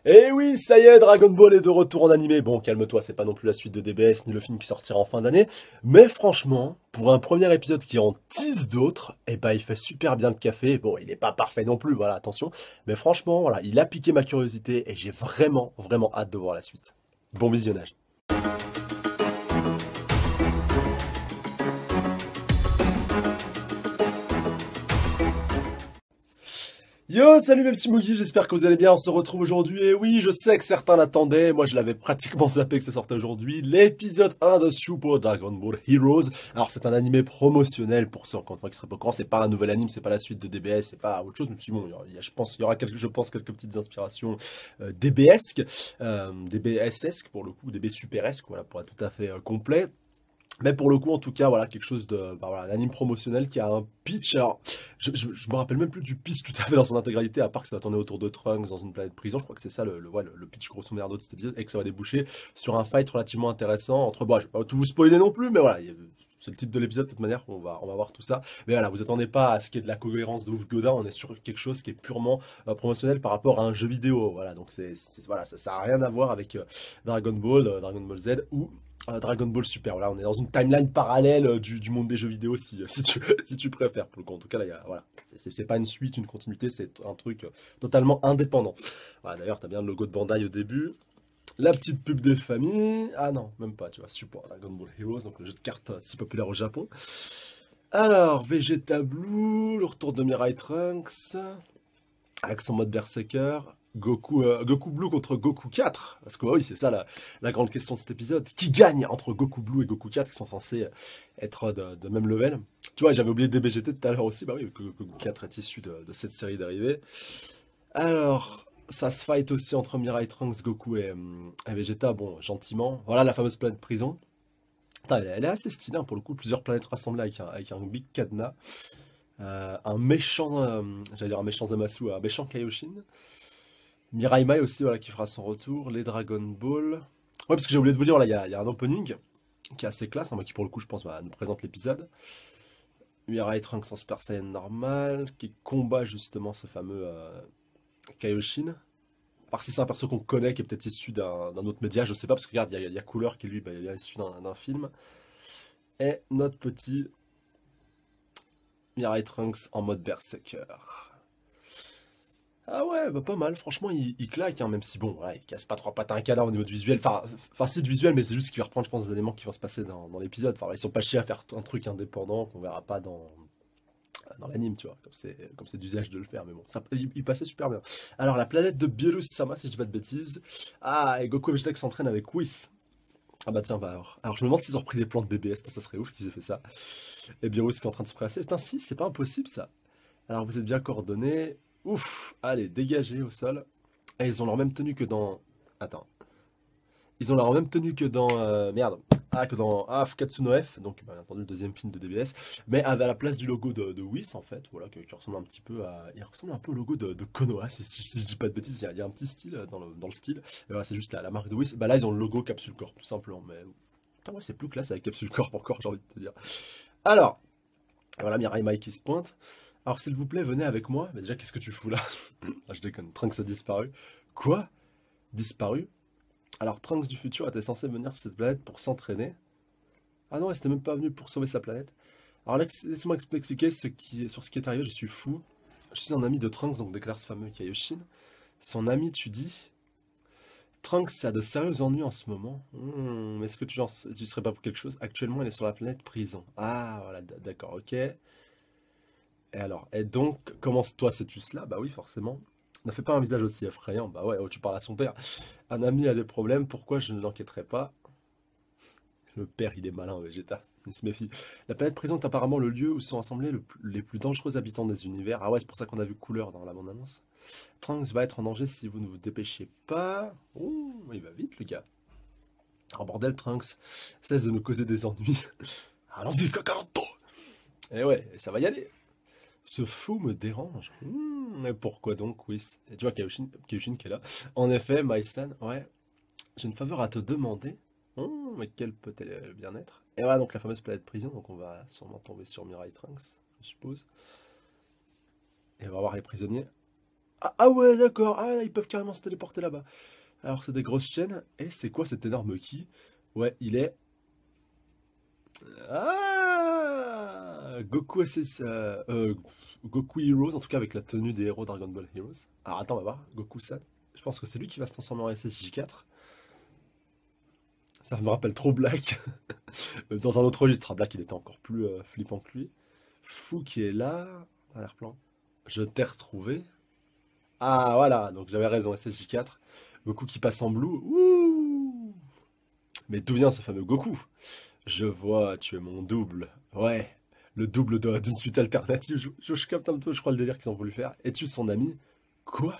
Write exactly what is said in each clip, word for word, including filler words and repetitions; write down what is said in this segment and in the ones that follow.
Et oui, ça y est, Dragon Ball est de retour en animé. Bon, calme-toi, c'est pas non plus la suite de D B S ni le film qui sortira en fin d'année. Mais franchement, pour un premier épisode qui en tease d'autres, eh ben, il fait super bien le café. Bon, il est pas parfait non plus, voilà, attention. Mais franchement, voilà, il a piqué ma curiosité et j'ai vraiment, vraiment hâte de voir la suite. Bon visionnage. Yo, salut mes petits Moogies, j'espère que vous allez bien, on se retrouve aujourd'hui, et oui, je sais que certains l'attendaient, moi je l'avais pratiquement zappé que ça sortait aujourd'hui, l'épisode un de Super Dragon Ball Heroes. Alors c'est un animé promotionnel pour ceux encore une fois qui seraient pas au courant, c'est pas un nouvel anime, c'est pas la suite de D B S, c'est pas autre chose, mais si bon, il y a- il y a- je pense il y aura quelques, je pense quelques petites inspirations euh, D B esques, euh, D B S-esques pour le coup, D B super-esques, voilà, pour être tout à fait euh, complet. Mais pour le coup, en tout cas, voilà, quelque chose de, bah voilà, un anime promotionnel qui a un pitch. Alors, je, je, je me rappelle même plus du pitch tout à fait dans son intégralité, à part que ça va tourner autour de Trunks dans une planète prison. Je crois que c'est ça le, le, ouais, le, le pitch grosso merdo de cet épisode, et que ça va déboucher sur un fight relativement intéressant entre, bon, je vais pas tout vous spoiler non plus, mais voilà, il y a- c'est le titre de l'épisode de toute manière, on va, on va voir tout ça. Mais voilà, vous attendez pas à ce qu'il y ait de la cohérence de ouf Godin, on est sur quelque chose qui est purement euh, promotionnel par rapport à un jeu vidéo. Voilà, donc c'est, c'est- voilà, ça, ça a rien à voir avec euh, Dragon Ball, euh, Dragon Ball Z ou euh, Dragon Ball Super. Voilà, on est dans une timeline parallèle euh, du, du monde des jeux vidéo si, si, tu, si tu préfères. Pour le coup, en tout cas, là, il y a, voilà, c'est c'est pas une suite, une continuité, c'est un truc euh, totalement indépendant. Voilà, d'ailleurs, t'as bien le logo de Bandai au début. La petite pub des familles. Ah non, même pas, tu vois, Super Dragon Ball Heroes, donc le jeu de cartes euh, si populaire au Japon. Alors, Vegeta Blue, le retour de Mirai Trunks, avec son mode Berserker. Goku, euh, Goku Blue contre Goku quatre. Parce que bah oui, c'est ça la, la grande question de cet épisode. Qui gagne entre Goku Blue et Goku quatre, qui sont censés être de, de même level. Tu vois, j'avais oublié D B G T tout à l'heure aussi. Bah oui, Goku quatre est issu de, de cette série dérivée. Alors, ça se fight aussi entre Mirai Trunks, Goku et, hum, et Vegeta. Bon, gentiment. Voilà la fameuse planète prison. Putain, elle, est elle est assez stylée, hein, pour le coup. Plusieurs planètes rassemblées avec un, avec un big cadenas. Euh, un méchant, euh, j'allais dire un méchant Zamasu, un méchant Kaioshin. Mirai Mai aussi, voilà, qui fera son retour. Les Dragon Ball. Ouais, parce que j'ai oublié de vous dire, là, il y a, il y a un opening qui est assez classe, hein, qui pour le coup, je pense, va nous présente l'épisode. Mirai Trunks en Super Saiyan normal, qui combat justement ce fameux euh, Kaioshin. Par si c'est un perso qu'on connaît, qui est peut-être issu d'un d'un autre média, je sais pas, parce que regarde, il y a, il y a Cooler qui lui, bah, il est issu d'un d'un film. Et notre petit Mirai Trunks en mode Berserker. Ah ouais, bah pas mal, franchement il, il claque, hein, même si bon, voilà, il casse pas trois pattes à un canard au niveau du visuel, enfin, enfin c'est du visuel, mais c'est juste qu'il va reprendre, je pense, des éléments qui vont se passer dans, dans l'épisode. Enfin, ils sont pas chiés à faire un truc indépendant qu'on verra pas dans, dans l'anime, tu vois, comme c'est comme c'est d'usage de le faire, mais bon, ça, il, il passait super bien. Alors, la planète de Beerus-sama, si je dis pas de bêtises. Ah, et Goku et Vegeta qui s'entraînent avec Whis. Ah bah tiens, bah alors. Alors, je me demande s'ils ont repris des plans de B B S, ça serait ouf qu'ils aient fait ça. Et Beerus qui est en train de se presser. Putain, si, c'est pas impossible ça. Alors, vous êtes bien coordonnés. Ouf, allez, dégagez au sol. Et ils ont leur même tenue que dans... Attends. Ils ont leur même tenue que dans... euh, merde. Ah, que dans ah, Fukatsu no F, donc bah, bien entendu le deuxième film de D B S, mais à la place du logo de, de Whis, en fait, voilà, qui, qui ressemble un petit peu à... Il ressemble un peu au logo de, de Konoha, si, si, si je dis pas de bêtises, il y a, il y a un petit style dans le, dans le style. Et voilà, c'est juste la, la marque de Whis. Bah là, ils ont le logo Capsule Corp, tout simplement, mais... Putain, ouais, c'est plus classe avec Capsule Corp encore, j'ai envie de te dire. Alors, voilà Mirai Mai qui se pointe. Alors, s'il vous plaît, venez avec moi. Mais déjà, qu'est-ce que tu fous là? Ah, je déconne. Trunks a disparu. Quoi? Disparu? Alors, Trunks du futur était censé venir sur cette planète pour s'entraîner. Ah non, il n'était même pas venu pour sauver sa planète. Alors, laisse- laissez-moi expl- expliquer ce qui, sur ce qui est arrivé. Je suis fou. Je suis un ami de Trunks, donc déclare ce fameux Kaioshin. Son ami, tu dis? Trunks a de sérieux ennuis en ce moment. Hmm, est-ce que tu, en- tu serais pas pour quelque chose? Actuellement, il est sur la planète prison. Ah, voilà, d- d'accord, ok. Et alors, et donc, comment toi sais-tu cela? Bah oui, forcément. Ne fais pas un visage aussi effrayant. Bah ouais, oh, tu parles à son père. Un ami a des problèmes, pourquoi je ne l'enquêterai pas? Le père, il est malin, Vegeta. Il se méfie. La planète présente apparemment le lieu où sont assemblés le plus- les plus dangereux habitants des univers. Ah ouais, c'est pour ça qu'on a vu couleur dans la bande-annonce. Trunks va être en danger si vous ne vous dépêchez pas. Oh, il va vite, le gars. Oh bordel, Trunks, cesse de nous causer des ennuis. Allons-y, Kakaroto! Et ouais, ça va y aller. Ce fou me dérange. Hmm, mais pourquoi donc, Whis? Et tu vois Kaioshin, Kaioshin qui est là. En effet, Maïsan, ouais, j'ai une faveur à te demander. Hmm, mais quel peut-elle bien être? Et voilà donc la fameuse planète prison, donc on va sûrement tomber sur Mirai Trunks, je suppose. Et on va voir les prisonniers. Ah, ah ouais, d'accord. Ah, ils peuvent carrément se téléporter là-bas. Alors, c'est des grosses chaînes. Et c'est quoi cet énorme ki? Ouais, il est... Ah, Goku S S... Euh, euh, Goku Heroes, en tout cas avec la tenue des héros Dragon Ball Heroes. Alors, attends, on va voir. Goku-san. Je pense que c'est lui qui va se transformer en S S J quatre. Ça me rappelle trop Black. Même dans un autre registre, Black, il était encore plus euh, flippant que lui. Fou qui est là. Arrière-plan. Je t'ai retrouvé. Ah, voilà. Donc, j'avais raison, S S J quatre. Goku qui passe en blue. Ouh. Mais d'où vient ce fameux Goku? Je vois, tu es mon double. Ouais, le double de- d'une suite alternative. Je, je, je capte un peu, je crois, le délire qu'ils ont voulu faire. Es-tu son ami? Quoi?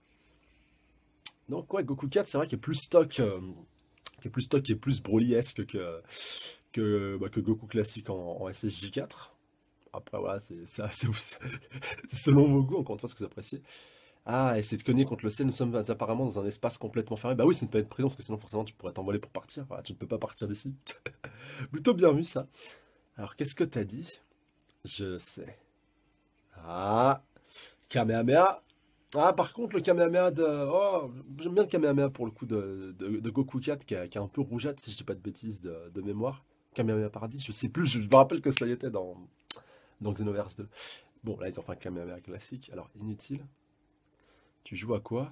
Donc, ouais, Goku quatre, c'est vrai qu'il est plus stock, euh, qui est plus stock, qui est plus Broly-esque que, que, bah, que Goku classique en, en S S J quatre. Après, voilà, c'est c'est assez- c'est selon vos goûts, encore une fois, ce que vous appréciez. Ah, et c'est de cogner contre le ciel, nous sommes apparemment dans un espace complètement fermé. Bah oui, c'est une planète prison, parce que sinon, forcément, tu pourrais t'envoler pour partir. Voilà, tu ne peux pas partir d'ici. Plutôt bien vu, ça. Alors, qu'est-ce que t'as dit? Je sais. Ah, Kamehameha. Ah, par contre, le Kamehameha de... Oh, j'aime bien le Kamehameha pour le coup de, de, de Goku quatre qui, a- qui est un peu rougeâtre, si je dis pas de bêtises, de, de mémoire. Kamehameha Paradis, je sais plus, je me rappelle que ça y était dans, dans Xenoverse deux. Bon, là, ils ont fait un Kamehameha classique. Alors, inutile. Tu joues à quoi?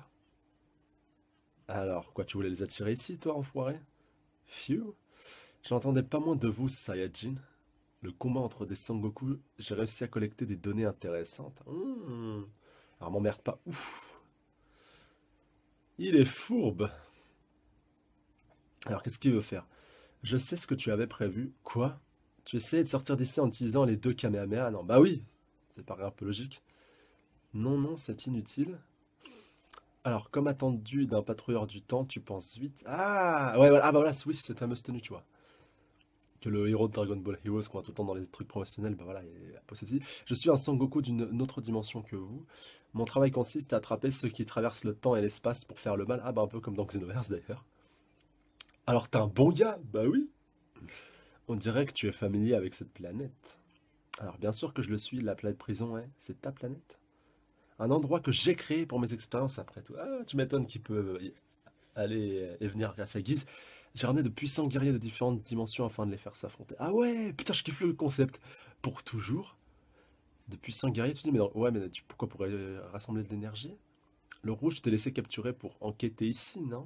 Alors, quoi, tu voulais les attirer ici, toi, enfoiré? Phew. J'entendais pas moins de vous, Saiyajin. Le combat entre des Sangoku, j'ai réussi à collecter des données intéressantes. Hmm. Alors m'emmerde pas. Ouf. Il est fourbe. Alors qu'est-ce qu'il veut faire? Je sais ce que tu avais prévu. Quoi? Tu essayais de sortir d'ici en utilisant les deux Kamehameha? Non, bah oui. Ça paraît un peu logique. Non, non, c'est inutile. Alors, comme attendu d'un patrouilleur du temps, tu penses vite. Ah, ouais, voilà. Ah, bah voilà, oui, c'est cette fameuse tenue, tu vois. Que le héros de Dragon Ball Heroes qu'on a tout le temps dans les trucs promotionnels, bah voilà, il possède aussi. Je suis un Sangoku d'une une autre dimension que vous. Mon travail consiste à attraper ceux qui traversent le temps et l'espace pour faire le mal. Ah bah un peu comme dans Xenoverse d'ailleurs. Alors t'es un bon gars? Bah oui. On dirait que tu es familier avec cette planète. Alors bien sûr que je le suis, la planète prison, ouais, c'est ta planète. Un endroit que j'ai créé pour mes expériences après tout. Ah, tu m'étonnes qu'il peut y aller et venir à sa guise. J'ai ramené de puissants guerriers de différentes dimensions afin de les faire s'affronter. Ah ouais, putain, je kiffe le concept. Pour toujours, de puissants guerriers, tu dis, mais non, ouais, mais tu, pourquoi pour euh, rassembler de l'énergie? Le rouge, tu t'es laissé capturer pour enquêter ici, non?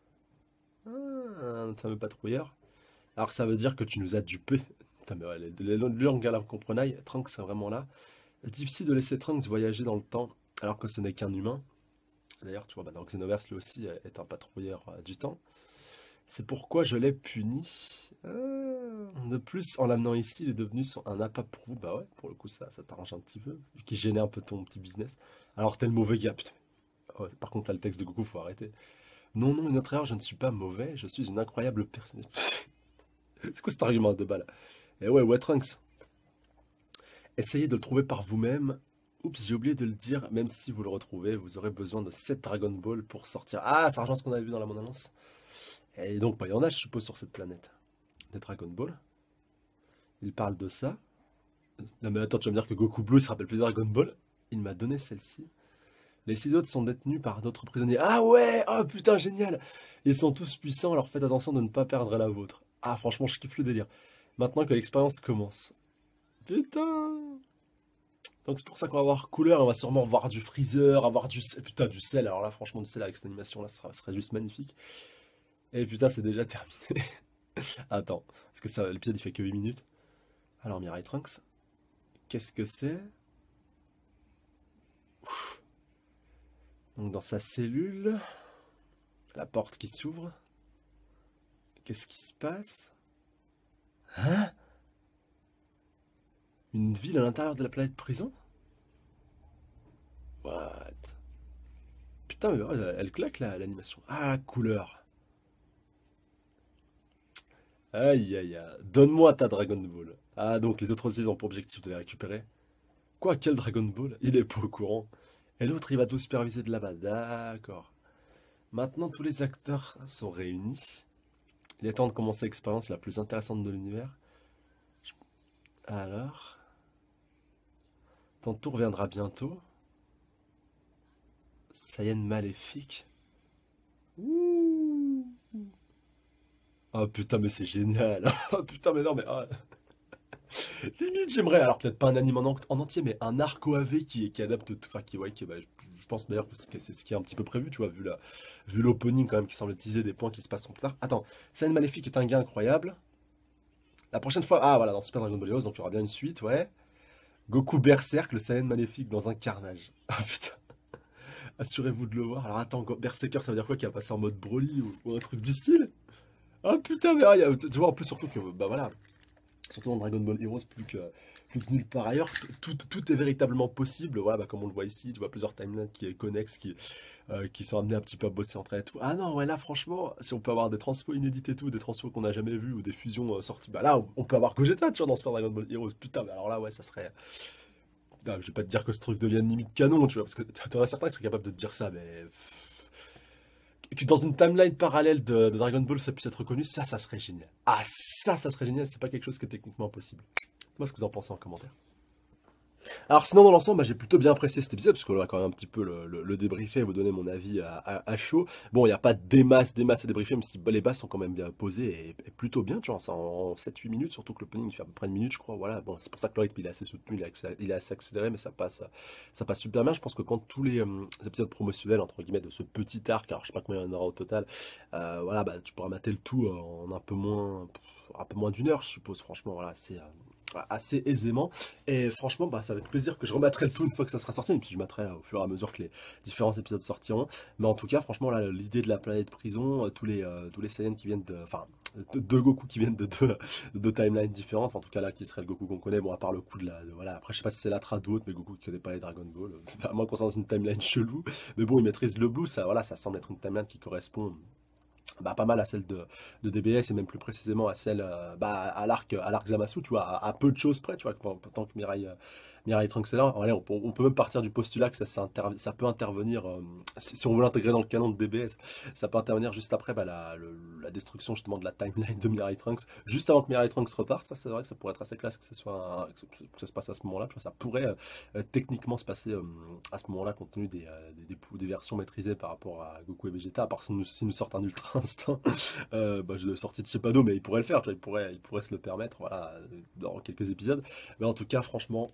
Ah, notre fameux patrouilleur. Alors ça veut dire que tu nous as dupés. Putain, mais ouais, les, les, les langues à la comprenaille, Trunks c'est vraiment là. C'est difficile de laisser Trunks voyager dans le temps alors que ce n'est qu'un humain. D'ailleurs, tu vois, bah, dans Xenoverse, lui aussi euh, est un patrouilleur euh, du temps. C'est pourquoi je l'ai puni. Ah, de plus, en l'amenant ici, il est devenu son- un appât pour vous. Bah ouais, pour le coup, ça, ça t'arrange un petit peu, vu qu'il gênait un peu ton petit business. Alors t'es le mauvais gars, putain. Ouais, par contre, là, le texte de Goku, faut arrêter. Non, non, une autre erreur, je ne suis pas mauvais, je suis une incroyable personne. C'est quoi cet argument de balle? Eh ouais, ouais, Trunks. Essayez de le trouver par vous-même. Oups, j'ai oublié de le dire, même si vous le retrouvez, vous aurez besoin de sept Dragon Ball pour sortir. Ah, ça rejoint ce qu'on avait vu dans la bande-annonce. Et donc, bah, il y en a, je suppose, sur cette planète. Des Dragon Ball. Il parle de ça. Non mais attends, tu vas me dire que Goku Blue se rappelle plus de Dragon Ball? Il m'a donné celle-ci. Les six autres sont détenus par d'autres prisonniers. Ah ouais! Oh putain, génial! Ils sont tous puissants, alors faites attention de ne pas perdre la vôtre. Ah franchement, je kiffe le délire. Maintenant que l'expérience commence. Putain! Donc c'est pour ça qu'on va voir couleur, on va sûrement voir du Freezer, avoir du sel. Putain, du sel. Alors là, franchement, du sel avec cette animation là, ce sera, ce serait juste magnifique. Et putain, c'est déjà terminé. Attends, parce que ça, l'épisode il fait que huit minutes. Alors, Mirai Trunks, qu'est-ce que c'est? Donc dans sa cellule, la porte qui s'ouvre. Qu'est-ce qui se passe? Hein? Une ville à l'intérieur de la planète prison? What? Putain, mais ouais, elle claque là, l'animation. Ah, couleur. Aïe aïe aïe. Donne-moi ta Dragon Ball. Ah, donc les autres aussi ils ont pour objectif de les récupérer. Quoi, quel Dragon Ball? Il est pas au courant. Et l'autre, il va tout superviser de là-bas. D'accord. Maintenant, tous les acteurs sont réunis. Il est temps de commencer l'expérience la plus intéressante de l'univers. Alors, ton tour viendra bientôt. Saiyan maléfique. Ouh. Oh putain, mais c'est génial. Oh putain, mais non, mais... ah. Limite, j'aimerais, alors peut-être pas un anime en, en- en entier, mais un arc O A V qui, qui adapte, tout- enfin qui, ouais, qui, bah, je, je pense d'ailleurs que c'est c'est ce qui est un petit peu prévu, tu vois, vu la, vu l'opening quand même qui semble teaser des points qui se passent plus tard. Attends, Saiyan Maléfique est un gars incroyable. La prochaine fois, ah voilà, dans Super Dragon Ball Heroes, donc il y aura bien une suite, ouais. Goku Berserk, le Saiyan Maléfique dans un carnage. Ah putain, assurez-vous de le voir. Alors attends, Go- Berserker, ça veut dire quoi, qu'il va passer en mode Broly ou, ou un truc du style? Ah putain, mais ah, il y a- tu vois, en plus surtout que, bah voilà, surtout dans Dragon Ball Heroes, plus que, plus que nulle part ailleurs, t- tout, tout est véritablement possible. Voilà, bah, comme on le voit ici, tu vois plusieurs timelines qui est connexes, qui, euh, qui sont amenés un petit peu à bosser entre elles et tout. Ah non, ouais, là, franchement, si on peut avoir des transpos inédites et tout, des transpos qu'on n'a jamais vus, ou des fusions euh, sorties, bah là, on on peut avoir Gogeta, tu vois, dans Super Dragon Ball Heroes. Putain, mais alors là, ouais, ça serait. Non, je vais pas te dire que ce truc devienne limite canon, tu vois, parce que t'en as certains qui seraient capables de te dire ça, mais. Que dans une timeline parallèle de, de Dragon Ball, ça puisse être reconnu, ça, ça serait génial. Ah, ça, ça serait génial, c'est pas quelque chose qui est techniquement impossible. Moi, ce que vous en pensez en commentaire. Alors sinon dans l'ensemble bah, j'ai plutôt bien apprécié cet épisode parce qu'on va quand même un petit peu le, le, le débriefer et vous donner mon avis à, à- à chaud. Bon il n'y a pas des masses, des masses à débriefer même si les bases sont quand même bien posées et, et plutôt bien tu vois, ça en sept huit minutes surtout que l'opening fait à peu près une minute je crois. Voilà, bon c'est pour ça que le rythme il est assez soutenu, il est, accé- il est assez accéléré mais ça passe, ça passe super bien. Je pense que quand tous les euh, épisodes promotionnels entre guillemets de ce petit arc, alors je sais pas combien il y en aura au total, euh, voilà bah tu pourras mater le tout en un peu moins, un peu moins d'une heure je suppose franchement voilà c'est... euh, assez aisément et franchement bah ça va être plaisir que je remettrai le tout une fois que ça sera sorti et puis je mettrai au fur et à mesure que les différents épisodes sortiront mais en tout cas franchement là l'idée de la planète prison euh, tous les euh, tous les Saiyans qui viennent de enfin de, de Goku qui viennent de deux, de deux timelines différentes enfin, en tout cas là qui serait le Goku qu'on connaît bon à part le coup de la de- voilà après je sais pas si c'est la trad ou autre mais Goku qui connaît pas les Dragon Ball euh, à moins qu'on soit dans une timeline chelou mais bon il maîtrise le blue ça voilà ça semble être une timeline qui correspond bah, pas mal à celle de, de D B S et même plus précisément à celle euh, bah, à l'arc à l'arc Zamasu tu vois à, à peu de choses près tu vois tant que Mirai euh, Mirai Trunks est là allez, on, peut, on peut même partir du postulat que ça, ça, interv- ça peut intervenir euh, si, si on veut l'intégrer dans le canon de D B S ça peut intervenir juste après bah, la, le- la destruction justement de la timeline de Mirai Trunks juste avant que Mirai Trunks reparte ça c'est vrai que ça pourrait être assez classe que ce soit un- que, que ça se passe à ce moment là tu vois ça pourrait euh, euh, techniquement se passer euh, à ce moment là compte tenu des, euh, des, des, pou- des versions maîtrisées par rapport à Goku et Vegeta à part si nous, si nous sortent un Ultra Instinct euh, bah, je l'ai sorti de chez Pado, mais il pourrait le faire, tu vois, il pourrait, il pourrait se le permettre, voilà, dans quelques épisodes. Mais en tout cas, franchement,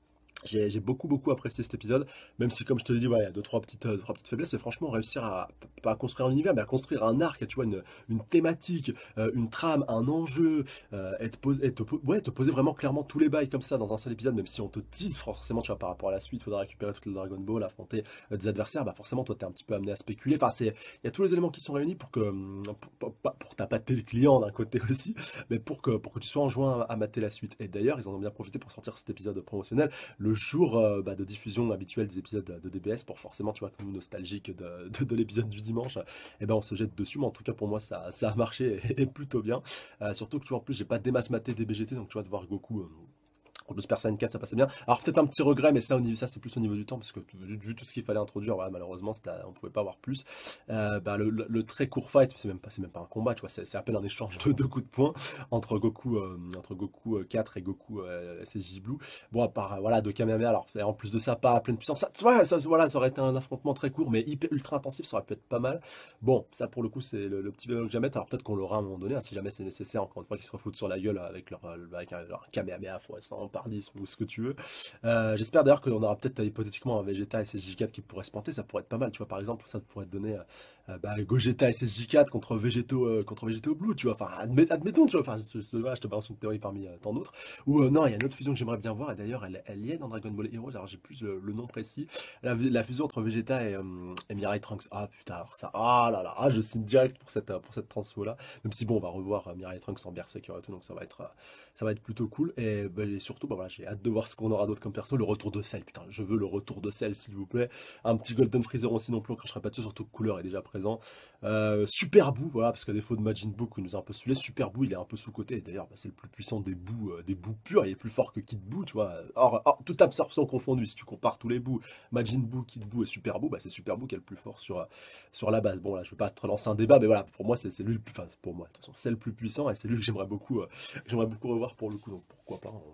j'ai j'ai beaucoup beaucoup apprécié cet épisode, même si comme je te l'ai dit, ouais, il y a deux trois petites, euh, deux, trois petites faiblesses, mais franchement réussir à pas à construire un univers, mais à construire un arc, tu vois, une, une thématique, euh, une trame, un enjeu, euh, et, te poser, et te, po- ouais, te poser vraiment clairement tous les bails comme ça dans un seul épisode, même si on te tease forcément, tu vois, par rapport à la suite, il faudra récupérer toute le Dragon Ball, affronter euh, des adversaires, bah forcément toi t'es un petit peu amené à spéculer, enfin c'est, il y a tous les éléments qui sont réunis pour que, hum, pour, pour, pour, pour tapater le client d'un côté aussi, mais pour que, pour que tu sois enjoint à, à mater la suite. Et d'ailleurs, ils en ont bien profité pour sortir cet épisode promotionnel le jour euh, bah, de diffusion habituelle des épisodes de, de D B S pour forcément, tu vois, comme nous nostalgiques de, de, de l'épisode du dimanche, et ben on se jette dessus. Mais en tout cas, pour moi, ça, ça a marché et, et plutôt bien. Euh, surtout que, tu vois, en plus, j'ai pas démasse maté des B G T, donc tu vois, de voir Goku. Euh, le Super Saiyan quatre ça passait bien. Alors peut-être un petit regret, mais ça, au niveau, ça c'est plus au niveau du temps, parce que vu, vu tout ce qu'il fallait introduire, voilà, malheureusement c'était- on pouvait pas avoir plus. Euh, bah, le, le- le très court fight, c'est même pas, c'est même pas un combat, tu vois, c'est c'est à peine un échange de deux coups de poing entre Goku, euh, entre Goku euh, quatre et Goku euh, S S J Blue. Bon, à part euh, voilà deux Kamehameha, alors et en plus de ça, pas à pleine puissance. Ça, tu vois, ça, voilà, ça aurait été un affrontement très court, mais hyper ultra intensif, ça aurait pu être pas mal. Bon, ça pour le coup, c'est le, le petit bémol que j'aime mettre. Alors peut-être qu'on l'aura à un moment donné, hein, si jamais c'est nécessaire, encore une fois, qu'ils se refoutent sur la gueule avec leur, euh, avec un, leur Kamehameha fois cent par dix ou ce que tu veux. Euh, J'espère d'ailleurs qu'on aura peut-être euh, hypothétiquement un Vegeta S S J quatre qui pourrait se planter, ça pourrait être pas mal, tu vois, par exemple, ça pourrait te donner euh, euh, bah, Gogeta S S J quatre contre Végéto, euh, contre Végéto Blue, tu vois, enfin, admet- admettons, tu vois, enfin, je, je- voilà, je te balance une théorie parmi euh, tant d'autres. Ou euh, non, il y a une autre fusion que j'aimerais bien voir, et d'ailleurs, elle, elle y est dans Dragon Ball Heroes, alors j'ai plus le, le nom précis, la, la fusion entre Vegeta et, euh, et Mirai Trunks. Ah putain, alors ça, ah là là, ah, je signe direct pour cette, euh, pour cette transfo là, même si bon, on va revoir euh, Mirai Trunks en Berserker et tout, donc ça va être, euh, ça va être plutôt cool, et, bah, et surtout, bah, voilà, j'ai hâte de voir ce qu'on aura d'autre comme perso, le retour de Cell, putain, je veux le retour de Cell, s'il vous plaît, un petit Golden Freezer aussi non plus, on cracherait pas dessus, surtout que Couleur est déjà présent. Euh, Super Boo, voilà, parce qu'à défaut de Majin Buu, qui nous a un peu saoulé, Super Boo, il est un peu sous-côté, d'ailleurs, bah, c'est le plus puissant des Boo, euh, des Boo purs, il est plus fort que Kid Buu, tu vois, or, or, toute absorption confondue, si tu compares tous les Boo, Majin Buu, Kid Buu et Super Boo, bah, c'est Super Boo qui est le plus fort sur, euh, sur la base. Bon, là, je veux pas te lancer un débat, mais voilà, pour moi, c'est c'est lui le plus, enfin, pour moi, de toute façon, c'est le plus puissant, et c'est lui que j'aimerais beaucoup, euh, que j'aimerais beaucoup revoir pour le coup, donc pourquoi pas, on, on verra bien.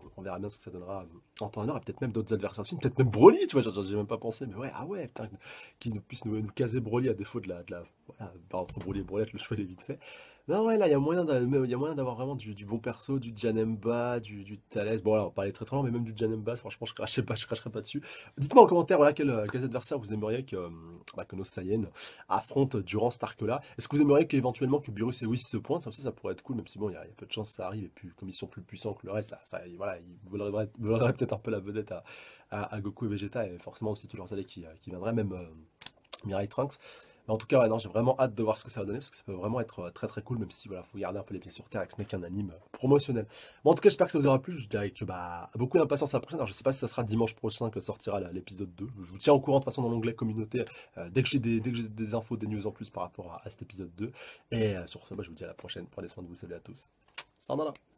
bien ce que ça donnera euh, en temps et en heure, et peut-être même d'autres adversaires de films, peut-être même Broly, tu vois, j'en ai même pas pensé, mais ouais, ah ouais, putain, qu'ils nous puissent nous, nous caser Broly à défaut de la, de la voilà, bah, entre Broly et Brolette, le choix il est vite fait. Non, ouais, là, il y a moyen d'a- il y a moyen d'avoir vraiment du, du bon perso, du Janemba, du, du Thalès. Bon, alors, on parlait très très loin, mais même du Janemba, franchement, je crachais pas, je cracherais pas dessus. Dites-moi en commentaire, voilà, quel, euh, quels adversaires vous aimeriez que, euh, bah, que nos Saiyans affrontent durant cet arc-là. Est-ce que vous aimeriez qu'éventuellement que Beerus et Whis se pointent? Ça aussi, ça pourrait être cool, même si bon, il y, a il y a peu de chances que ça arrive, et puis comme ils sont plus puissants que le reste, ça, ça- voilà, ils voleraient, voleraient peut-être un peu la vedette à, à, à Goku et Vegeta, et forcément aussi tous leurs alliés qui, euh, qui viendraient, même euh, Mirai Trunks. Mais en tout cas, ouais, non, j'ai vraiment hâte de voir ce que ça va donner parce que ça peut vraiment être euh, très très cool, même si voilà, faut garder un peu les pieds sur terre avec ce n'est qu'un anime euh, promotionnel. Bon, en tout cas, j'espère que ça vous aura plu. Je dirais que bah, beaucoup d'impatience à la prochaine. Alors, je sais pas si ça sera dimanche prochain que sortira la- l'épisode deux. Je vous tiens au courant de toute façon dans l'onglet communauté euh, dès que j'ai des, dès que j'ai des infos, des news en plus par rapport à, à cet épisode deux. Et euh, sur ce, moi, je vous dis à la prochaine. Prenez soin de vous. Salut à tous. Sayonara.